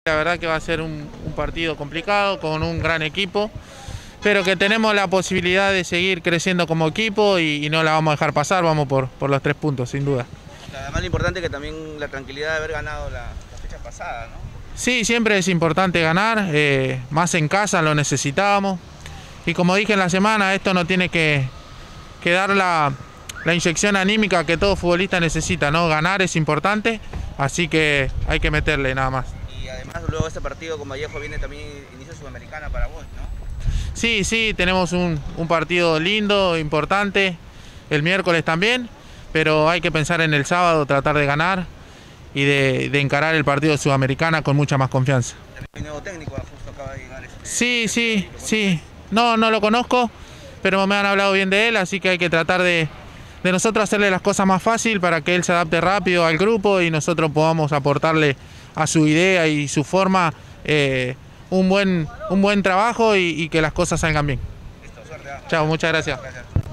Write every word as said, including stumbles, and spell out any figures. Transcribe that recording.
La verdad que va a ser un, un partido complicado, con un gran equipo, pero que tenemos la posibilidad de seguir creciendo como equipo y, y no la vamos a dejar pasar, vamos por, por los tres puntos, sin duda. Además lo importante es que también la tranquilidad de haber ganado la, la fecha pasada, ¿no? Sí, siempre es importante ganar, eh, más en casa lo necesitábamos. Y como dije en la semana, esto no tiene que, que dar la, la inyección anímica que todo futbolista necesita, ¿no? Ganar es importante, así que hay que meterle nada más. Y además luego de este partido con Vallejo viene también inicio Sudamericana para vos, ¿no? Sí, sí, tenemos un, un partido lindo, importante, el miércoles también, pero hay que pensar en el sábado, tratar de ganar y de, de encarar el partido de Sudamericana con mucha más confianza. También hay nuevo técnico, justo acaba de llegar. Este, sí, este sí, sí. No, no lo conozco, pero me han hablado bien de él, así que hay que tratar de, de nosotros hacerle las cosas más fácil para que él se adapte rápido al grupo y nosotros podamos aportarle a su idea y su forma eh, un, buen, un buen trabajo y, y que las cosas salgan bien. Listo, suerte. Chao, muchas gracias. Gracias.